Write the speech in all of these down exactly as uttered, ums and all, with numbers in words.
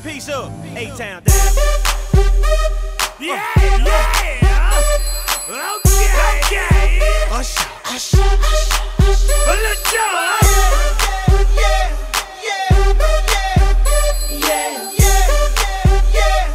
Peace up, A-Town down. Yeah, yeah. Okay, okay. Usher, usher, usher. Let's go. Yeah, yeah, yeah, yeah, yeah, yeah,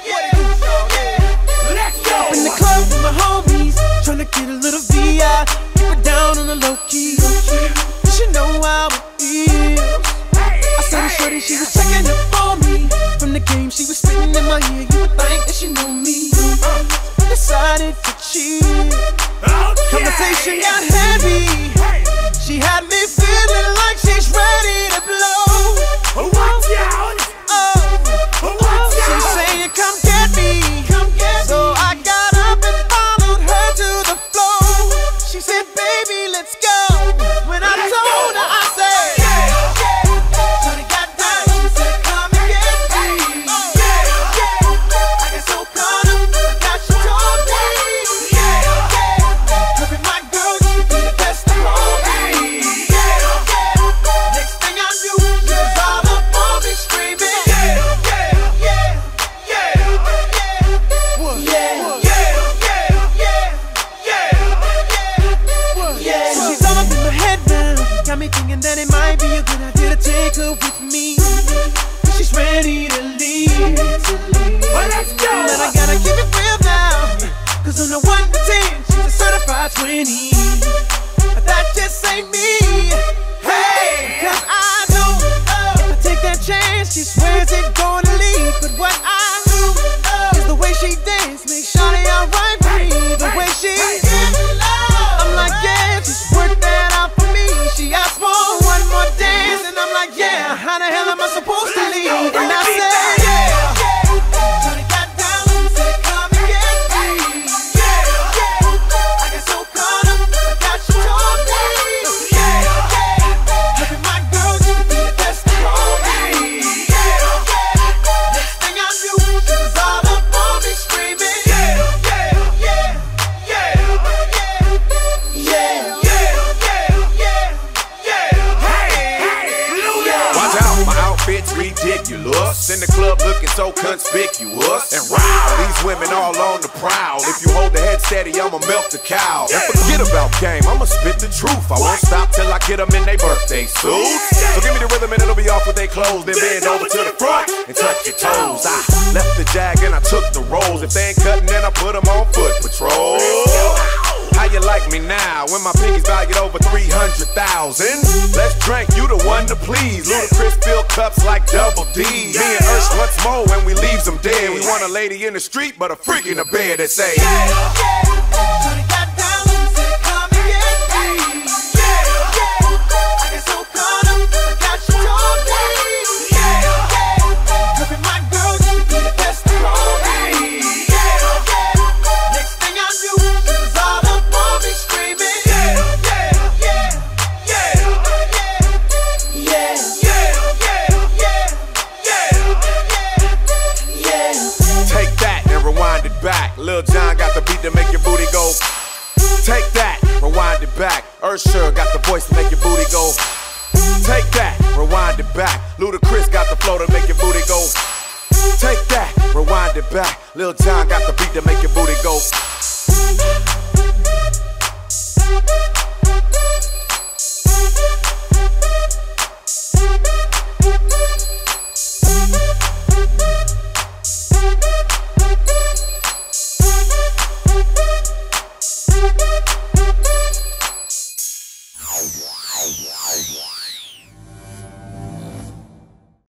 yeah. Let's go. Up in the club with my homies, tryna get a little V I. Keep it down on the low key. You should know how it feels. I saw the shorty, she was checking up on me. From the game, she was spitting in my ear. You would think that she knew me. Decided to cheat. Conversation got heavy. She had me feeling like she's ready to blow. Watch out. Oh, Watch out. she's saying, come get me. Come get so me. I got up and followed her to the floor. She said, baby, let's go. When I Let's told go. her, I said, yeah, yeah. Shorty got down, she said, come and get me. Yeah, yeah. I got so caught up, I got you told me. Yeah, yeah. Look at my girl, you be the best of all me. Yeah, yeah. Next thing I knew, she was all up on me screaming. Yeah, yeah, yeah, yeah, yeah. What? Yeah, yeah, yeah, yeah, yeah, yeah. So she's all up in my head now, got me thinking that it might be a good idea to take her with me. She's ready to leave. Well, let's go. But I gotta keep it real now, cause on the one to ten, she's a certified twenty. But that just ain't me. Hey, cause I know if I take that chance, she swears it's gonna leave. But what I know is the way she dance makes shawty alright for me. The way she I'm like, yeah, just work that out for me. She asked for one more dance, and I'm like, yeah, how the hell am I supposed to leave? And I said, yeah. Shawty got down and said, come and get me. Yeah, yeah. I got so caught up, I got you told me. Yeah, yeah. Look at my girl, you be the best of all me. Yeah, yeah. Next thing I knew, she was all up on me screaming. Yeah, yeah, yeah, yeah, yeah, yeah, yeah, yeah, yeah. Watch out, my outfit's ridiculous. In the club looking so conspicuous. And wow, these women all on the prowl. If you hold the head steady, I'ma milk the cow. And forget about game, I'ma spit the truth. I won't stop till I get them in their birthday suits. So give me the rhythm and it'll be off with their clothes. Then bend over to the front and touch your toes. I left the jag and I took the rolls. If they ain't cutting, then I put them on foot patrol. How you like me now when my pinky's valued over three hundred thousand? Let's drink, you the one to please. Ludacris fill cups like double D. Me and Ursh once more when we leaves them dead. We want a lady in the street, but a freak in the bed that say, Yeah, yeah. Shorty got down and said, come and get me. Yeah, yeah. I got so caught up, I got you told me. Yeah, yeah. Look at my girl, you be the best of all me. Yeah, yeah. Next thing I knew, she was all up on me screaming. Yeah, yeah, yeah, yeah, yeah, yeah, yeah, yeah, yeah. take that and rewind it back. Lil Jon got the beat to make your booty go. Take that, rewind it back. Ursher got the voice to make your booty go. Take that, rewind it back. Ludacris got the flow to make your booty go. Take that, rewind it back. Lil Jon got the beat to make your booty go.